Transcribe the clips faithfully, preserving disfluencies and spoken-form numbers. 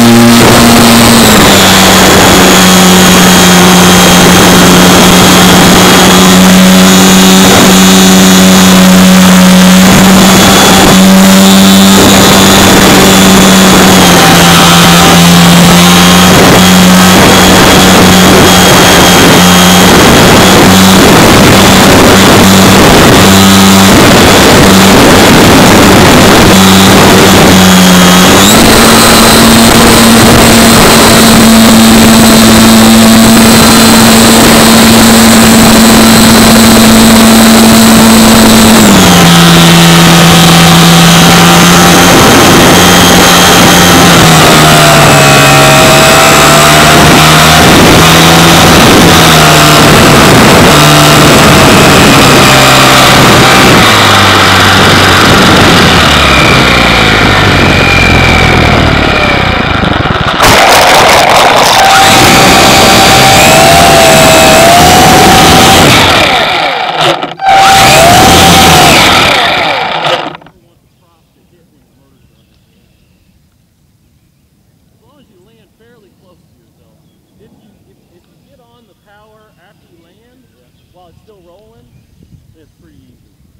While it's still rolling, it's pretty easy.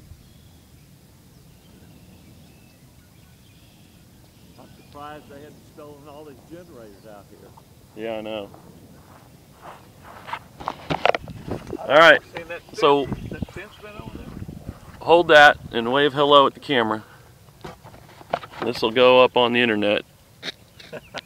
I'm surprised they hadn't stolen all these generators out here. Yeah, I know. All right, so hold that and wave hello at the camera. This will go up on the internet.